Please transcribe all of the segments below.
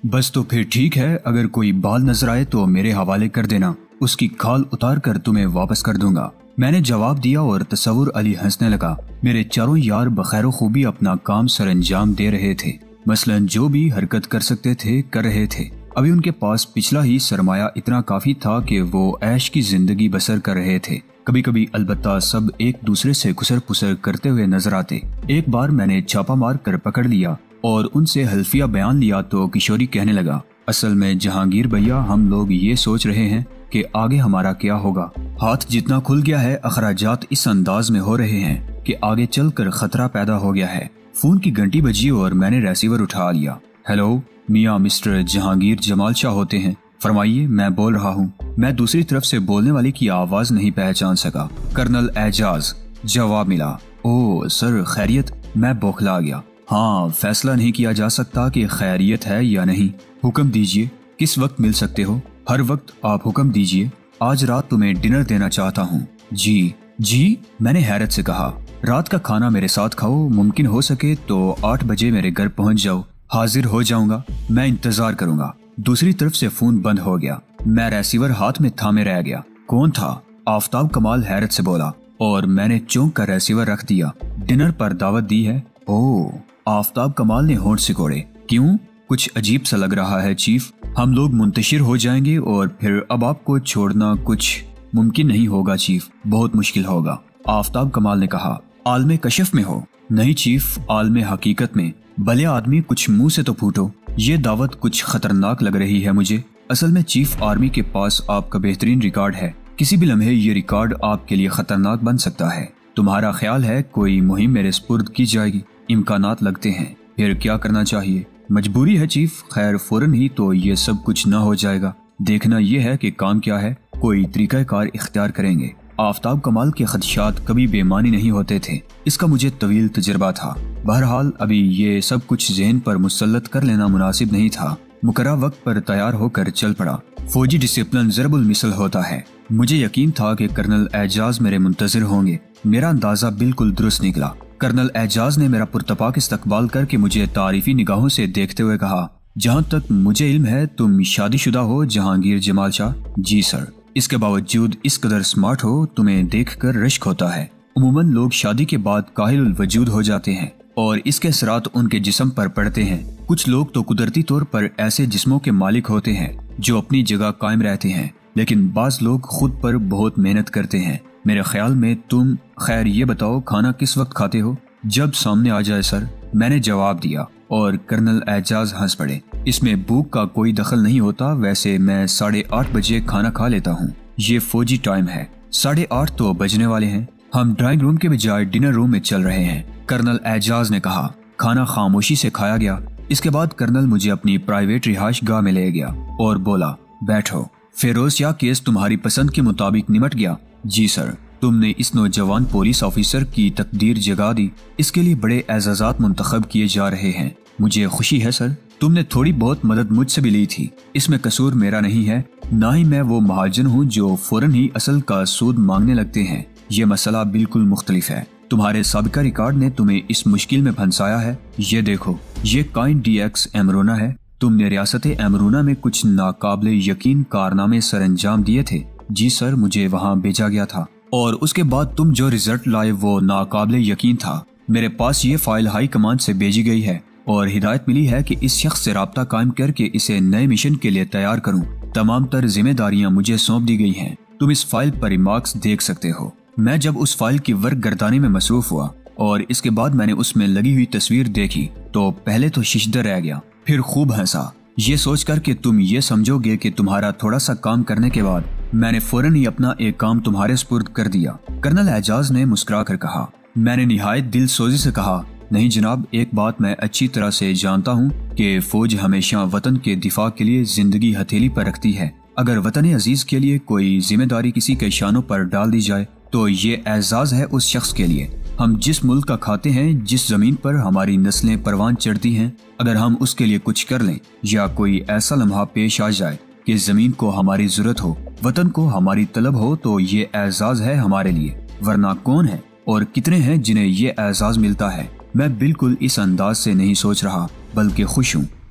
बस तो फिर ठीक है, अगर कोई बाल नजर आए तो मेरे हवाले कर देना, उसकी खाल उतार कर तुम्हें वापस कर दूंगा। मैंने जवाब दिया और तसव्वुर अली हंसने लगा। मेरे चारों यार बखैर खूबी अपना काम सरअंजाम दे रहे थे। मसलन जो भी हरकत कर सकते थे कर रहे थे। अभी उनके पास पिछला ही सरमाया इतना काफी था कि वो ऐश की जिंदगी बसर कर रहे थे। कभी कभी अलबत्ता सब एक दूसरे से खुसर पुसर करते हुए नजर आते। एक बार मैंने छापा मार कर पकड़ लिया और उनसे हल्फिया बयान लिया तो किशोरी कहने लगा, असल में जहांगीर भैया, हम लोग ये सोच रहे हैं कि आगे हमारा क्या होगा। हाथ जितना खुल गया है, अखराजात इस अंदाज में हो रहे हैं कि आगे चलकर खतरा पैदा हो गया है। फोन की घंटी बजी और मैंने रिसीवर उठा लिया। हेलो मियाँ, मिस्टर जहांगीर जमाल शाह होते हैं? फरमाइए, मैं बोल रहा हूँ। मैं दूसरी तरफ से बोलने वाले की आवाज नहीं पहचान सका। कर्नल एजाज, जवाब मिला। ओह सर, खैरियत? मैं बौखला गया। हाँ, फैसला नहीं किया जा सकता कि खैरियत है या नहीं। हुक्म दीजिए, किस वक्त मिल सकते हो? हर वक्त आप हुक्म दीजिए। आज रात तुम्हें डिनर देना चाहता हूँ। जी जी, मैंने हैरत से कहा। रात का खाना मेरे साथ खाओ, मुमकिन हो सके तो 8 बजे मेरे घर पहुँच जाओ। हाजिर हो जाऊंगा, मैं इंतजार करूंगा। दूसरी तरफ से फोन बंद हो गया। मैं रिसीवर हाथ में थामे रह गया। कौन था? आफताब कमाल हैरत से बोला और मैंने चौंक कर रिसीवर रख दिया। डिनर पर दावत दी है? ओह, आफताब कमाल ने होंठ सिकोड़े। क्यों? कुछ अजीब सा लग रहा है चीफ। हम लोग मुंतशिर हो जाएंगे और फिर अब आपको छोड़ना कुछ मुमकिन नहीं होगा चीफ, बहुत मुश्किल होगा। आफताब कमाल ने कहा। आलमे कशफ में हो? नहीं चीफ, आलमे हकीकत में। भले आदमी, कुछ मुंह से तो फूटो। ये दावत कुछ खतरनाक लग रही है मुझे। असल में चीफ, आर्मी के पास आपका बेहतरीन रिकॉर्ड है। किसी भी लम्हे ये रिकॉर्ड आपके लिए खतरनाक बन सकता है। तुम्हारा ख्याल है कोई मुहिम मेरे स्पुर्द की जाएगी? इम्कानात लगते हैं। फिर क्या करना चाहिए? मजबूरी है चीफ। खैर, फौरन ही तो ये सब कुछ न हो जाएगा। देखना यह है कि काम क्या है, कोई तरीकाकार इख्तियार करेंगे। आफताब कमाल के खदशात कभी बेमानी नहीं होते थे, इसका मुझे तवील तजुर्बा था। बहरहाल अभी ये सब कुछ ज़हन पर मुसल्लत कर लेना मुनासिब नहीं था। मुकर्रर वक्त पर तैयार होकर चल पड़ा। फौजी डिसिप्लिन ज़रबुल मिसल होता है। मुझे यकीन था कि कर्नल एजाज मेरे मुंतज़िर होंगे। मेरा अंदाजा बिल्कुल दुरुस्त निकला। कर्नल एजाज ने मेरा पुरतपाक इस्तकबाल करके मुझे तारीफी निगाहों से देखते हुए कहा, जहाँ तक मुझे इल्म है तुम शादीशुदा हो जहांगीर जमाल शाह? जी सर। इसके बावजूद इस कदर स्मार्ट हो, तुम्हें देखकर रश्क होता है। उमूमन लोग शादी के बाद काहिल वजूद हो जाते हैं और इसके असरात उनके जिस्म पर पड़ते हैं। कुछ लोग तो कुदरती तौर पर ऐसे जिस्मों के मालिक होते हैं जो अपनी जगह कायम रहते हैं, लेकिन बाज लोग खुद पर बहुत मेहनत करते हैं। मेरे ख्याल में तुम, खैर ये बताओ खाना किस वक्त खाते हो? जब सामने आ जाए सर, मैंने जवाब दिया और कर्नल एजाज हंस पड़े। इसमें भूख का कोई दखल नहीं होता। वैसे मैं 8:30 बजे खाना खा लेता हूँ। ये फौजी टाइम है। 8:30 तो बजने वाले हैं। हम ड्राइंग रूम के बजाय डिनर रूम में चल रहे हैं, कर्नल एजाज ने कहा। खाना खामोशी से खाया गया। इसके बाद कर्नल मुझे अपनी प्राइवेट रिहाइश गाह में ले गया और बोला, बैठो। फेरोज शाह केस तुम्हारी पसंद के मुताबिक निमट गया? जी सर। तुमने इस नौजवान पुलिस ऑफिसर की तकदीर जगा दी। इसके लिए बड़े एजाजात मुंतखब किए जा रहे हैं। मुझे खुशी है सर। तुमने थोड़ी बहुत मदद मुझसे भी ली थी, इसमें कसूर मेरा नहीं है। ना ही मैं वो महाजन हूँ जो फौरन ही असल का सूद मांगने लगते हैं। ये मसला बिल्कुल मुख्तलिफ है। तुम्हारे साबिका रिकॉर्ड ने तुम्हें इस मुश्किल में फंसाया है। ये देखो, ये काइन DX एमरूना है। तुमने रियासत एमरूना में कुछ नाकाबिले यकीन कारनामे सरअंजाम दिए थे। जी सर, मुझे वहाँ भेजा गया था और उसके बाद तुम जो रिजल्ट लाए वो नाकाबिले यकीन था। मेरे पास ये फाइल हाई कमांड से भेजी गई है और हिदायत मिली है कि इस शख्स से राब्ता कायम करके इसे नए मिशन के लिए तैयार करूं। तमाम तर जिम्मेदारियां मुझे सौंप दी गई हैं। तुम इस फाइल पर रिमार्क्स देख सकते हो। मैं जब उस फाइल की वर्क गर्दानी में मसरूफ हुआ और इसके बाद मैंने उसमें लगी हुई तस्वीर देखी तो पहले तो शिशदर रह गया, फिर खूब हंसा, ये सोचकर कि तुम ये समझोगे कि तुम्हारा थोड़ा सा काम करने के बाद मैंने फौरन ही अपना एक काम तुम्हारे सुपुर्द कर दिया। कर्नल एजाज ने मुस्कुरा कर कहा। मैंने निहायत दिल सोजी से कहा, नहीं जनाब, एक बात मैं अच्छी तरह से जानता हूँ कि फौज हमेशा वतन के दिफा के लिए जिंदगी हथेली पर रखती है। अगर वतन अजीज के लिए कोई जिम्मेदारी किसी के शानों पर डाल दी जाए तो ये एजाज है उस शख्स के लिए। हम जिस मुल्क का खाते हैं, जिस जमीन पर हमारी नस्लें परवान चढ़ती हैं, अगर हम उसके लिए कुछ कर लें या कोई ऐसा लम्हा पेश आ जाए कि जमीन को हमारी जरूरत हो, वतन को हमारी तलब हो, तो ये एजाज है हमारे लिए। वरना कौन है और कितने हैं जिन्हें ये एजाज मिलता है? मैं बिल्कुल इस अंदाज से नहीं सोच रहा, बल्कि खुश हूँ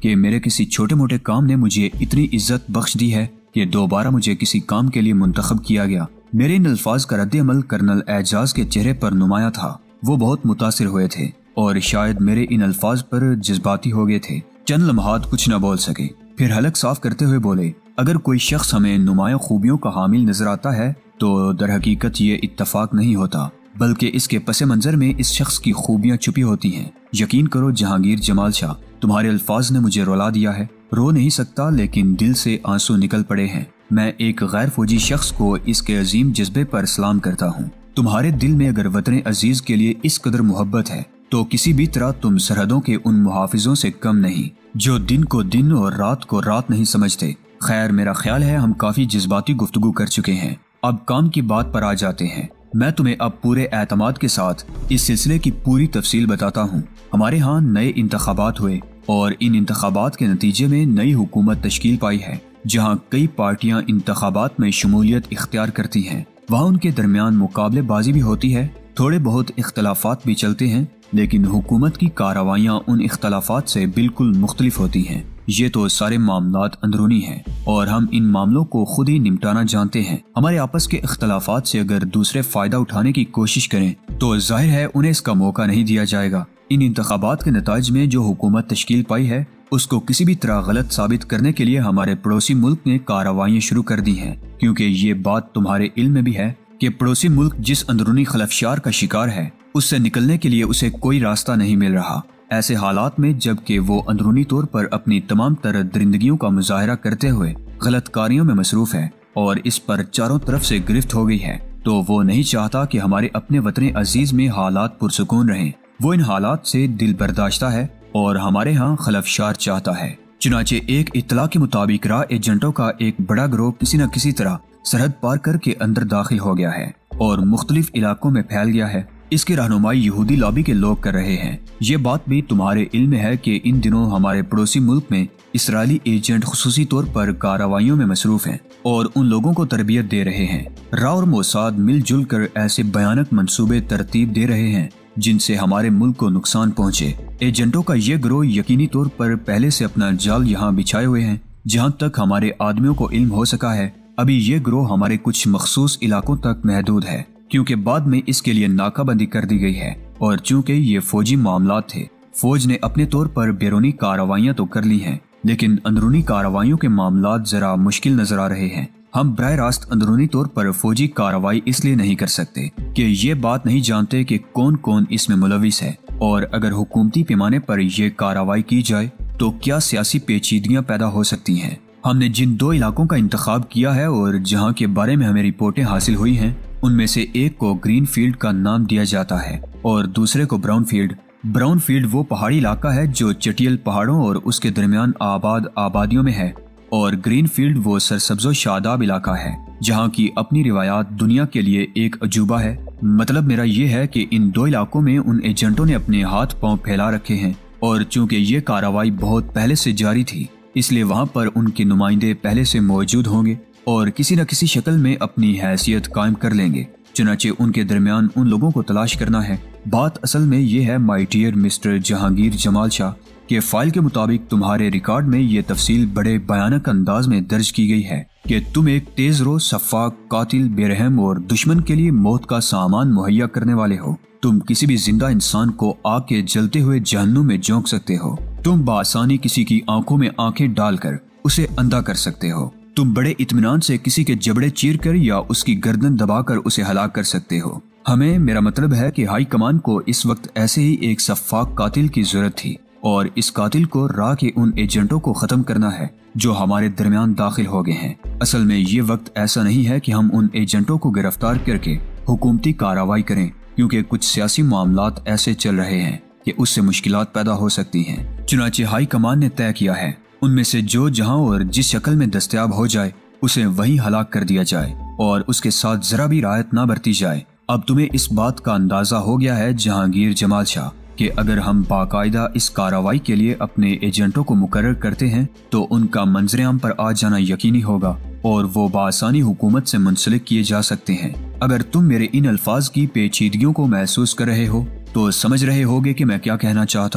कि मेरे किसी छोटे मोटे काम ने मुझे इतनी इज्जत बख्श दी है कि दोबारा मुझे किसी काम के लिए मुंतखब किया गया। मेरे इन अल्फाज का रद्द अमल कर्नल एजाज के चेहरे पर नुमाया था। वो बहुत मुतासिर हुए थे और शायद मेरे इन अल्फाज पर जज्बाती हो गए थे। चंद लम्हात कुछ न बोल सके, फिर हलक साफ करते हुए बोले, अगर कोई शख्स हमें नुमाया खूबियों का हामिल नजर आता है तो दर हकीकत ये इत्तफाक नहीं होता, बल्कि इसके पस मंजर में इस शख्स की खूबियां छुपी होती हैं। यकीन करो जहांगीर जमाल शाह, तुम्हारे अल्फाज ने मुझे रुला दिया है। रो नहीं सकता लेकिन दिल से आंसू निकल पड़े हैं। मैं एक गैर फौजी शख्स को इसके अजीम जज्बे पर सलाम करता हूँ। तुम्हारे दिल में अगर वतन अजीज के लिए इस कदर मोहब्बत है तो किसी भी तरह तुम सरहदों के उन मुहाफिजों से कम नहीं जो दिन को दिन और रात को रात नहीं समझते। खैर, मेरा ख्याल है हम काफी जज्बाती गुफ्तगू कर चुके हैं। अब काम की बात पर आ जाते हैं। मैं तुम्हें अब पूरे एतमाद के साथ इस सिलसिले की पूरी तफसील बताता हूँ। हमारे यहाँ नए इंतखाबात हुए और इन इंतखाबात के नतीजे में नई हुकूमत तश्कील पाई है। जहाँ कई पार्टियां इंतखाबात में शमूलियत इख्तियार करती हैं, वहाँ उनके दरमियान मुकाबलेबाजी भी होती है। थोड़े बहुत इख्तलाफात भी चलते हैं, लेकिन हुकूमत की कार्रवाइयाँ उन इख्तलाफात से बिल्कुल मुख्तलिफ होती हैं। ये तो सारे मामलात अंदरूनी हैं और हम इन मामलों को खुद ही निपटाना जानते हैं। हमारे आपस के इख्तलाफात से अगर दूसरे फायदा उठाने की कोशिश करें तो जाहिर है उन्हें इसका मौका नहीं दिया जाएगा। इन इंतखाबात के नताज में जो हुकूमत तश्कील पाई है उसको किसी भी तरह गलत साबित करने के लिए हमारे पड़ोसी मुल्क ने कार्रवाइयाँ शुरू कर दी हैं, क्योंकि ये बात तुम्हारे इल्म में भी है कि पड़ोसी मुल्क जिस अंदरूनी खलफशार का शिकार है उससे निकलने के लिए उसे कोई रास्ता नहीं मिल रहा। ऐसे हालात में जबकि वो अंदरूनी तौर पर अपनी तमाम तरह दरिंदगियों का मुजाहरा करते हुए गलत कारियों में मसरूफ है और इस पर चारों तरफ से गिरफ्त हो गई है, तो वो नहीं चाहता कि हमारे अपने वतन अजीज में हालात पुरसुकून रहें। वो इन हालात से दिल बर्दाश्ता है और हमारे यहाँ खलफशार चाहता है। चुनाचे एक इत्तला के मुताबिक रा एजेंटों का एक बड़ा गिरोह किसी न किसी तरह सरहद पार करके अंदर दाखिल हो गया है और मुख्तलिफ इलाकों में फैल गया है। इसकी रहनुमाई यहूदी लॉबी के लोग कर रहे हैं। ये बात भी तुम्हारे इल्म में है कि इन दिनों हमारे पड़ोसी मुल्क में इसराइली एजेंट खुसूसी तौर पर कार्रवाइयों में मसरूफ हैं और उन लोगों को तरबियत दे रहे हैं। रा और मोसाद मिलजुल कर ऐसे भयानक मंसूबे तरतीब दे रहे हैं जिनसे हमारे मुल्क को नुकसान पहुँचे। एजेंटों का ये गिरोह यकीनी तौर पर पहले से अपना जाल यहाँ बिछाए हुए हैं। जहाँ तक हमारे आदमियों को इल्म हो सका है, अभी ये गिरोह हमारे कुछ मखसूस इलाकों तक महदूद है, क्योंकि बाद में इसके लिए नाकाबंदी कर दी गई है। और चूंकि ये फौजी मामलात थे, फौज ने अपने तौर पर बैरूनी कार्रवाइयाँ तो कर ली हैं, लेकिन अंदरूनी कार्रवाइयों के मामलात जरा मुश्किल नजर आ रहे हैं। हम बराह रास्त अंदरूनी तौर पर फौजी कार्रवाई इसलिए नहीं कर सकते कि ये बात नहीं जानते कि कौन कौन इसमें मुलविस है, और अगर हुकूमती पैमाने पर यह कार्रवाई की जाए तो क्या सियासी पेचीदगियां पैदा हो सकती हैं। हमने जिन दो इलाकों का इंतखाब किया है और जहाँ के बारे में हमें रिपोर्टें हासिल हुई हैं, उनमें से एक को ग्रीन फील्ड का नाम दिया जाता है और दूसरे को ब्राउन फील्ड। ब्राउन फील्ड वो पहाड़ी इलाका है जो चटियल पहाड़ों और उसके दरमियान आबादियों में है, और ग्रीन फील्ड वो सरसब्जो शादाब इलाका है जहाँ की अपनी रिवायात दुनिया के लिए एक अजूबा है। मतलब मेरा ये है कि इन दो इलाकों में उन एजेंटों ने अपने हाथ पांव फैला रखे हैं, और चूंकि ये कार्रवाई बहुत पहले से जारी थी इसलिए वहाँ पर उनके नुमाइंदे पहले से मौजूद होंगे और किसी न किसी शक्ल में अपनी हैसियत कायम कर लेंगे। चुनाचे उनके दरमियान उन लोगों को तलाश करना है। बात असल में ये है my dear mister Jahangir Jamal Shah के फाइल के मुताबिक तुम्हारे रिकॉर्ड में ये तफसील बड़े भयानक अंदाज में दर्ज की गई है कि तुम एक तेज रो सफ़ाक, कातिल, बेरहम और दुश्मन के लिए मौत का सामान मुहैया करने वाले हो। तुम किसी भी जिंदा इंसान को आग के जलते हुए जहन्नुम में झोंक सकते हो। तुम बासानी किसी की आंखों में आंखें डालकर उसे अंधा कर सकते हो। तुम बड़े इत्मीनान से किसी के जबड़े चीरकर या उसकी गर्दन दबाकर उसे हलाक कर सकते हो। हमें, मेरा मतलब है कि हाई कमान को इस वक्त ऐसे ही एक सफ़ाक कातिल की जरूरत थी, और इस कातिल को रा के उन एजेंटों को खत्म करना है जो हमारे दरमियान दाखिल हो गए हैं। असल में ये वक्त ऐसा नहीं है कि हम उन एजेंटों को गिरफ्तार करके हुकूमती कार्रवाई करें, क्योंकि कुछ सियासी मामलात ऐसे चल रहे हैं कि उससे मुश्किलात पैदा हो सकती हैं। चुनाचे हाई कमान ने तय किया है उनमें से जो जहां और जिस शक्ल में दस्तयाब हो जाए उसे वहीं हलाक कर दिया जाए और उसके साथ जरा भी रायत ना बरती जाए। अब तुम्हें इस बात का अंदाजा हो गया है जहांगीर जमाल शाह कि अगर हम बाकायदा इस कार्रवाई के लिए अपने एजेंटों को मुकर्रर करते हैं तो उनका मंजर-ए-आम पर आ जाना यकीनी होगा और वो बासानी हुकूमत से मुंसलिक किए जा सकते हैं। अगर तुम मेरे इन अल्फाज की पेचीदगियों को महसूस कर रहे हो तो समझ रहे होगे कि मैं क्या कहना चाहता हूँ।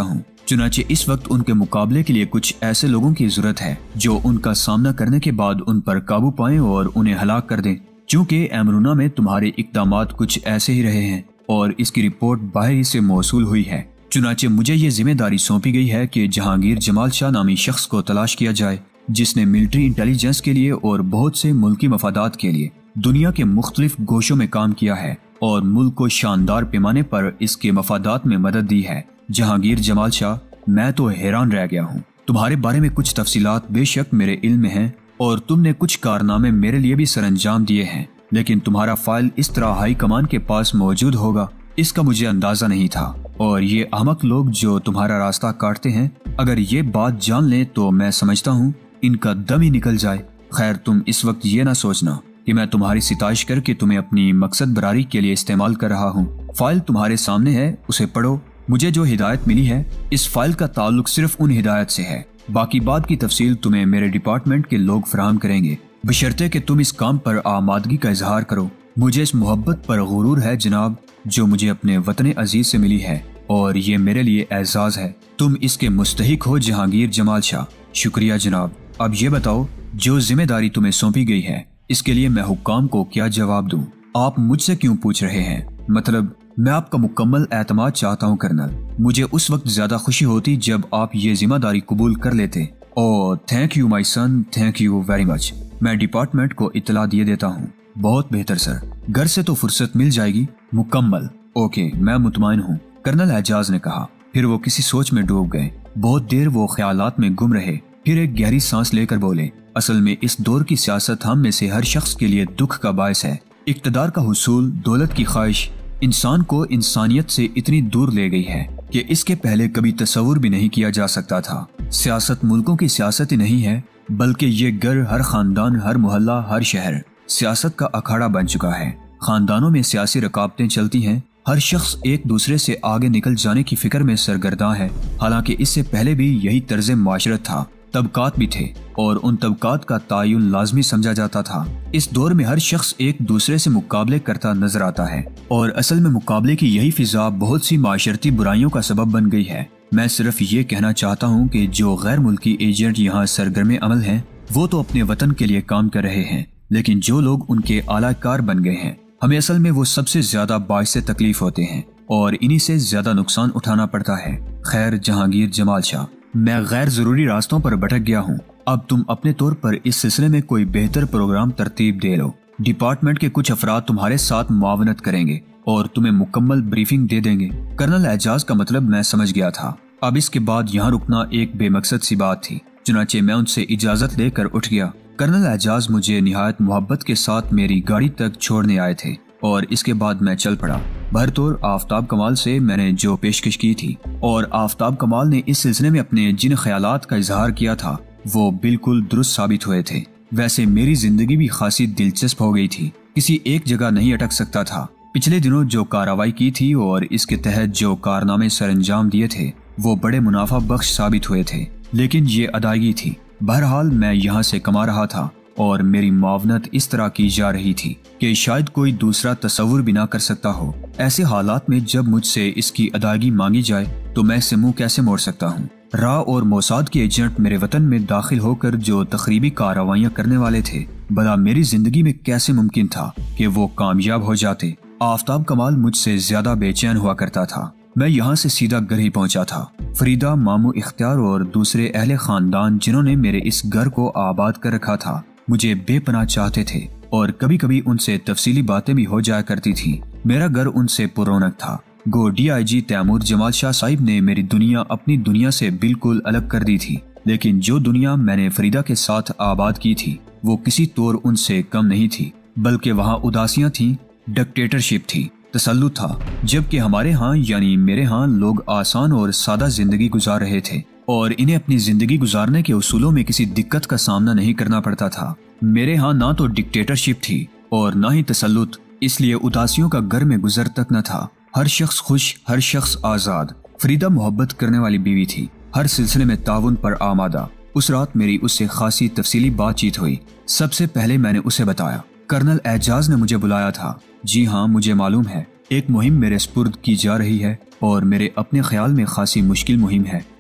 चुनाचे इस वक्त उनके मुकाबले के लिए कुछ ऐसे लोगों की जरूरत है जो उनका सामना करने के बाद उन पर काबू पाएं और उन्हें हलाक कर दें। चूँकि एमरूना में तुम्हारे इक़दामात कुछ ऐसे ही रहे हैं और इसकी रिपोर्ट बाहर ही से मौसूल हुई है, चुनाचे मुझे ये जिम्मेदारी सौंपी गई है कि जहांगीर जमाल शाह नामी शख्स को तलाश किया जाए जिसने मिलिट्री इंटेलिजेंस के लिए और बहुत से मुल्की मफादात के लिए दुनिया के मुख्तलिफ गोशों में काम किया है और मुल्क को शानदार पैमाने पर इसके मफादात में मदद दी है। जहांगीर जमाल शाह, मैं तो हैरान रह गया हूँ। तुम्हारे बारे में कुछ तफसीलात बेशक मेरे इल्म में हैं और तुमने कुछ कारनामे मेरे लिए भी सरअंजाम दिए हैं, लेकिन तुम्हारा फाइल इस तरह हाई कमान के पास मौजूद होगा इसका मुझे अंदाजा नहीं था। और ये अहमक लोग जो तुम्हारा रास्ता काटते हैं, अगर ये बात जान लें तो मैं समझता हूँ इनका दम ही निकल जाए। खैर, तुम इस वक्त ये ना सोचना कि मैं तुम्हारी सिताइश करके तुम्हें अपनी मकसद बरारी के लिए इस्तेमाल कर रहा हूँ। फाइल तुम्हारे सामने है, उसे पढ़ो। मुझे जो हिदायत मिली है इस फाइल का ताल्लुक सिर्फ उन हिदायत से है, बाकी बात की तफसील तुम्हें मेरे डिपार्टमेंट के लोग फराहम करेंगे, बशर्ते कि तुम इस काम पर आमादगी का इजहार करो। मुझे इस मोहब्बत पर गुरूर है जनाब जो मुझे अपने वतन अजीज से मिली है और ये मेरे लिए एजाज है। तुम इसके मुस्तहिक हो जहांगीर जमाल शाह। शुक्रिया जनाब। अब ये बताओ, जो जिम्मेदारी तुम्हें सौंपी गई है इसके लिए मैं हुक्काम को क्या जवाब दूं? आप मुझसे क्यों पूछ रहे हैं? मतलब मैं आपका मुकम्मल एतमाद चाहता हूं कर्नल। मुझे उस वक्त ज्यादा खुशी होती जब आप ये जिम्मेदारी कबूल कर लेते। Oh thank you my son, thank you very much. मैं डिपार्टमेंट को इत्तला दिए देता हूँ। बहुत बेहतर सर, घर से तो फुर्सत मिल जाएगी। मुकम्मल। ओके, मैं मुतमईन हूँ, कर्नल एजाज ने कहा। फिर वो किसी सोच में डूब गए। बहुत देर वो ख्यालात में गुम रहे, फिर एक गहरी सांस लेकर बोले, असल में इस दौर की सियासत हम में से हर शख्स के लिए दुख का बायस है। इक्तदार का हुसूल, दौलत की ख्वाहिश इंसान को इंसानियत से इतनी दूर ले गई है कि इसके पहले कभी तस्वुर भी नहीं किया जा सकता था। सियासत मुल्कों की सियासत ही नहीं है, बल्कि ये घर, हर खानदान, हर मोहल्ला, हर शहर सियासत का अखाड़ा बन चुका है। खानदानों में सियासी रकाबतें चलती हैं, हर शख्स एक दूसरे से आगे निकल जाने की फिक्र में सरगर्दां है। हालांकि इससे पहले भी यही तर्ज माशरत था। तबकात भी थे और उन तबकात का तायुन लाजमी समझा जाता था। इस दौर में हर शख्स एक दूसरे से मुकाबले करता नजर आता है और असल में मुकाबले की यही फिजा बहुत सी माशरती बुराइयों का सबब बन गई है। मैं सिर्फ ये कहना चाहता हूँ कि जो गैर मुल्की एजेंट यहाँ सरगर्म अमल हैं वो तो अपने वतन के लिए काम कर रहे हैं, लेकिन जो लोग उनके आलाकार बन गए हैं हमें असल में वो सबसे ज्यादा बाइस तकलीफ होते हैं और इन्हीं से ज्यादा नुकसान उठाना पड़ता है। खैर जहांगीर जमाल शाह, मैं गैर जरूरी रास्तों पर भटक गया हूँ। अब तुम अपने तौर पर इस सिलसिले में कोई बेहतर प्रोग्राम तरतीब दे लो। डिपार्टमेंट के कुछ अफराद तुम्हारे साथ मुआवनत करेंगे और तुम्हें मुकम्मल ब्रीफिंग दे देंगे। कर्नल एजाज का मतलब मैं समझ गया था। अब इसके बाद यहाँ रुकना एक बेमकसद सी बात थी, चुनाचे मैं उनसे इजाजत लेकर उठ गया। कर्नल एजाज मुझे निहायत मोहब्बत के साथ मेरी गाड़ी तक छोड़ने आए थे और इसके बाद मैं चल पड़ा। भरतौर आफ्ताब कमाल से मैंने जो पेशकश की थी और आफ्ताब कमाल ने इस सिलसिले में अपने जिन ख्यालात का इजहार किया था वो बिल्कुल दुरुस्त साबित हुए थे। वैसे मेरी जिंदगी भी खासी दिलचस्प हो गई थी, किसी एक जगह नहीं अटक सकता था। पिछले दिनों जो कार्रवाई की थी और इसके तहत जो कारनामे सरअंजाम दिए थे वो बड़े मुनाफा बख्श साबित हुए थे, लेकिन ये अदायगी थी। बहरहाल मैं यहाँ से कमा रहा था और मेरी मुआवनत इस तरह की जा रही थी कि शायद कोई दूसरा तस्वुर भी ना कर सकता हो। ऐसे हालात में जब मुझसे इसकी अदायगी मांगी जाए तो मैं इससे मुंह कैसे मोड़ सकता हूँ। रा और मोसाद के एजेंट मेरे वतन में दाखिल होकर जो तकरीबी कार्रवाइयाँ करने वाले थे, भला मेरी जिंदगी में कैसे मुमकिन था कि वो कामयाब हो जाते। आफ्ताब कमाल मुझसे ज्यादा बेचैन हुआ करता था। मैं यहाँ से सीधा घर ही पहुँचा था। फरीदा, मामू इख्तियार और दूसरे अहले खानदान जिन्होंने मेरे इस घर को आबाद कर रखा था मुझे बेपनाह चाहते थे और कभी कभी उनसे तफसीली बातें भी हो जाया करती थी। मेरा घर उनसे पुरौनक था। गो DIG तैमूर जमाल शाह साहिब ने मेरी दुनिया अपनी दुनिया से बिल्कुल अलग कर दी थी, लेकिन जो दुनिया मैंने फरीदा के साथ आबाद की थी वो किसी तौर उनसे कम नहीं थी, बल्कि वहाँ उदासियाँ थी, डिक्टेटरशिप थी, तसल्लुत था। जबकि हमारे यहाँ यानी मेरे यहाँ लोग आसान और सादा जिंदगी गुजार रहे थे और इन्हें अपनी जिंदगी गुजारने के उसूलों में किसी दिक्कत का सामना नहीं करना पड़ता था। मेरे यहाँ ना तो डिक्टेटरशिप थी और ना ही तसल्लुत, इसलिए उदासियों का घर में गुजर तक न था। हर शख्स खुश, हर शख्स आजाद। फरीदा मोहब्बत करने वाली बीवी थी, हर सिलसिले में ताउन पर आमादा। उस रात मेरी उससे खासी तफसीली बातचीत हुई। सबसे पहले मैंने उसे बताया, कर्नल एजाज ने मुझे बुलाया था। जी हाँ, मुझे मालूम है, एक मुहिम मेरे स्पुर्द की जा रही है और मेरे अपने ख्याल में खासी मुश्किल मुहिम है।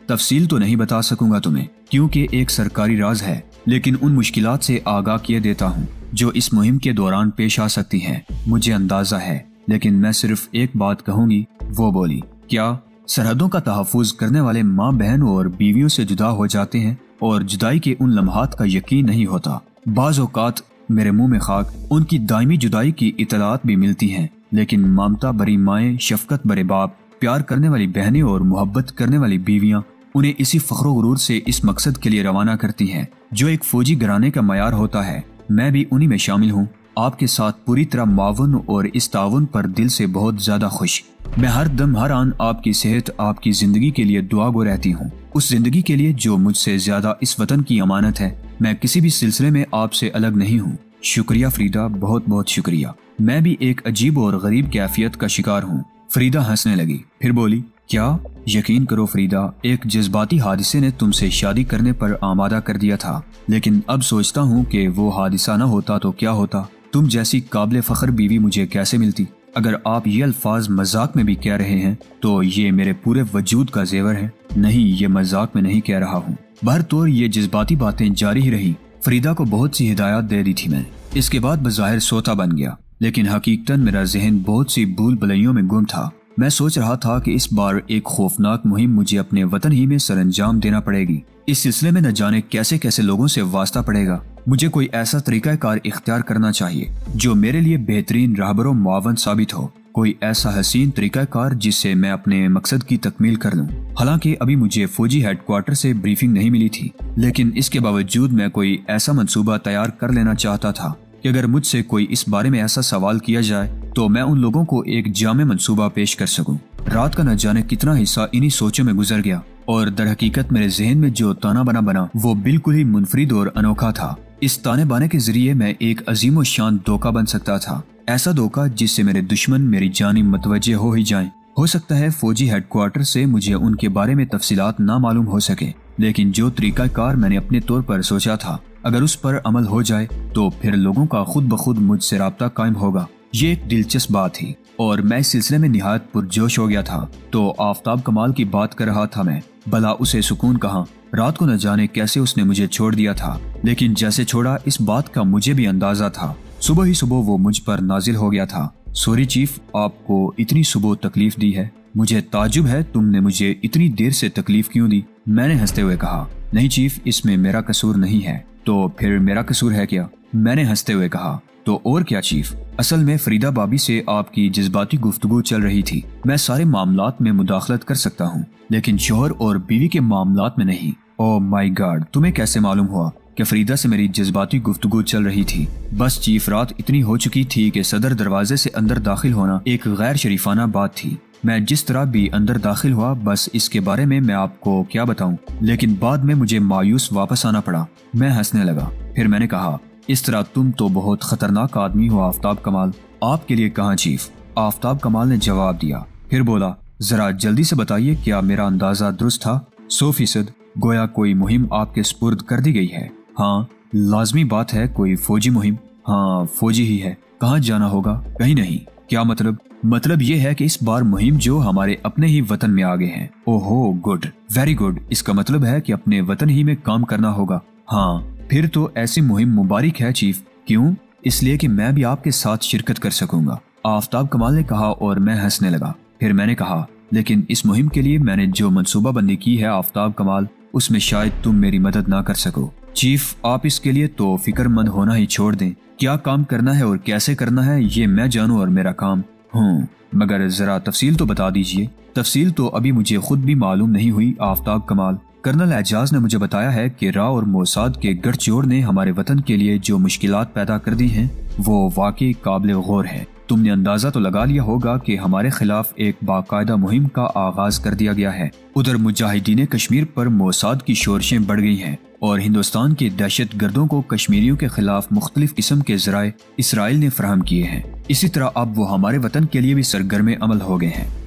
तफसील तो नहीं बता सकूंगा तुम्हें क्योंकि एक सरकारी राज है, लेकिन उन मुश्किलात से आगाह किए देता हूँ जो इस मुहिम के दौरान पेश आ सकती हैं। मुझे अंदाजा है, लेकिन मैं सिर्फ एक बात कहूंगी। वो बोली, क्या सरहदों का तहफ़्फ़ुज़ करने वाले माँ बहन और बीवियों से जुदा हो जाते हैं और जुदाई के उन लम्हात का यकीन नहीं होता। बाज़ औक़ात मेरे मुंह में खाक, उनकी दायमी जुदाई की इतलात भी मिलती हैं, लेकिन ममता भरी माएँ, शफकत भरे बाप, प्यार करने वाली बहनें और मोहब्बत करने वाली बीवियाँ उन्हें इसी फ़ख्र गुरूर से इस मकसद के लिए रवाना करती हैं जो एक फौजी घराने का मयार होता है। मैं भी उन्हीं में शामिल हूँ। आपके साथ पूरी तरह मावन और इस ताउन पर दिल से बहुत ज्यादा खुश। मैं हर दम हर आन आपकी सेहत, आपकी जिंदगी के लिए दुआ गो रहती हूँ, उस जिंदगी के लिए जो मुझसे ज्यादा इस वतन की अमानत है। मैं किसी भी सिलसिले में आपसे अलग नहीं हूँ। शुक्रिया फरीदा, बहुत बहुत शुक्रिया। मैं भी एक अजीब और गरीब कैफियत का शिकार हूँ। फरीदा हंसने लगी, फिर बोली, क्या? यकीन करो फरीदा, एक जज्बाती हादिसे ने तुमसे शादी करने पर आमादा कर दिया था, लेकिन अब सोचता हूँ कि वो हादिसा न होता तो क्या होता। तुम जैसी काबिल फख्र बीवी मुझे कैसे मिलती। अगर आप ये अल्फाज मजाक में भी कह रहे हैं तो ये मेरे पूरे वजूद का जेवर है। नहीं, ये मजाक में नहीं कह रहा हूँ। बहरतौर ये जज्बाती बातें जारी ही रही। फरीदा को बहुत सी हिदायत दे दी थी मैंने। इसके बाद बज़ाहिर सोता बन गया, लेकिन हकीकतन मेरा जहन बहुत सी भूल भुलैयों में गुम था। मैं सोच रहा था कि इस बार एक खौफनाक मुहिम मुझे अपने वतन ही में सरअंजाम देना पड़ेगी। इस सिलसिले में न जाने कैसे कैसे लोगों से वास्ता पड़ेगा। मुझे कोई ऐसा तरीकाकार इख्तियार करना चाहिए जो मेरे लिए बेहतरीन रहबर मुआवन साबित हो। कोई ऐसा हसीन तरीकाकार जिससे मैं अपने मकसद की तकमील कर लूं। हालांकि अभी मुझे फौजी हेडक्वार्टर से ब्रीफिंग नहीं मिली थी, लेकिन इसके बावजूद मैं कोई ऐसा मंसूबा तैयार कर लेना चाहता था कि अगर मुझसे कोई इस बारे में ऐसा सवाल किया जाए तो मैं उन लोगों को एक जामे मंसूबा पेश कर सकूं। रात का न जाने कितना हिस्सा इन्हीं सोचों में गुजर गया और दर हकीकत मेरे जहन में जो ताना बना वो बिल्कुल ही मुनफरिद और अनोखा था। इस ताने बाने के जरिए मैं एक अजीम शान धोखा बन सकता था। ऐसा धोखा जिससे मेरे दुश्मन मेरी जानिब मुतवज्जे हो ही जाएं। हो सकता है फौजी हेडक्वार्टर से मुझे उनके बारे में तफसीलात ना मालूम हो सके, लेकिन जो तरीकाकार मैंने अपने तौर पर सोचा था, अगर उस पर अमल हो जाए तो फिर लोगों का खुद ब खुद मुझसे राब्ता कायम होगा। ये एक दिलचस्प बात थी और मैं इस सिलसिले में निहायत पुरजोश हो गया था। तो आफ्ताब कमाल की बात कर रहा था मैं, भला उसे सुकून कहाँ। रात को न जाने कैसे उसने मुझे छोड़ दिया था, लेकिन जैसे छोड़ा इस बात का मुझे भी अंदाजा था। सुबह ही सुबह वो मुझ पर नाजिल हो गया था। सॉरी चीफ, आपको इतनी सुबह तकलीफ दी है। मुझे ताजुब है तुमने मुझे इतनी देर से तकलीफ क्यों दी। मैंने हंसते हुए कहा, नहीं चीफ, इसमें मेरा कसूर नहीं है। तो फिर मेरा कसूर है क्या? मैंने हंसते हुए कहा, तो और क्या चीफ, असल में फरीदा बाबी से आपकी जज्बाती गुफ्तगू चल रही थी। मैं सारे मामलात में मुदाखलत कर सकता हूँ, लेकिन शोहर और बीवी के मामलात में नहीं। ओह माय गॉड, तुम्हें कैसे मालूम हुआ कि फरीदा से मेरी जज्बाती गुफ्तगू चल रही थी? बस चीफ, रात इतनी हो चुकी थी कि सदर दरवाजे से अंदर दाखिल होना एक गैर शरीफाना बात थी। मैं जिस तरह भी अंदर दाखिल हुआ, बस इसके बारे में मैं आपको क्या बताऊं, लेकिन बाद में मुझे मायूस वापस आना पड़ा। मैं हंसने लगा। फिर मैंने कहा, इस तरह तुम तो बहुत खतरनाक आदमी हो आफ्ताब कमाल। आपके लिए कहाँ चीफ? आफ्ताब कमाल ने जवाब दिया। फिर बोला, जरा जल्दी से बताइए, क्या मेरा अंदाजा दुरुस्त था? 100%। गोया कोई मुहिम आपके सुपुर्द कर दी गई है? हाँ, लाजमी बात है, कोई फौजी मुहिम। हाँ, फौजी ही है। कहाँ जाना होगा? कहीं नहीं। क्या मतलब? मतलब ये है कि इस बार मुहिम जो हमारे अपने ही वतन में आ गए हैं। ओहो, गुड, वेरी गुड। इसका मतलब है कि अपने वतन ही में काम करना होगा। हाँ, फिर तो ऐसी मुहिम मुबारक है चीफ। क्यों? इसलिए कि मैं भी आपके साथ शिरकत कर सकूंगा, आफ्ताब कमाल ने कहा और मैं हंसने लगा। फिर मैंने कहा, लेकिन इस मुहिम के लिए मैंने जो मंसूबा बंदी की है आफ्ताब कमाल, उसमें शायद तुम मेरी मदद ना कर सको। चीफ, आप इसके लिए तो फिक्रमंद होना ही छोड़ दें। क्या काम करना है और कैसे करना है ये मैं जानूं और मेरा काम हूँ, मगर जरा तफसील तो बता दीजिए। तफसील तो अभी मुझे खुद भी मालूम नहीं हुई आफ्ताब कमाल। कर्नल एजाज ने मुझे बताया है कि रा और मोसाद के गठजोड़ ने हमारे वतन के लिए जो मुश्किलात पैदा कर दी हैं वो वाकई काबिल गौर है। तुमने अंदाजा तो लगा लिया होगा कि हमारे खिलाफ एक बाकायदा मुहिम का आगाज कर दिया गया है। उधर मुजाहिदीन कश्मीर पर मोसाद की शोरशें बढ़ गई हैं और हिंदुस्तान के दहशत गर्दों को कश्मीरियों के खिलाफ मुख्तलिफ किस्म के जराए इसराइल ने फराहम किए हैं। इसी तरह अब वो हमारे वतन के लिए भी सरगर्म अमल हो गए हैं।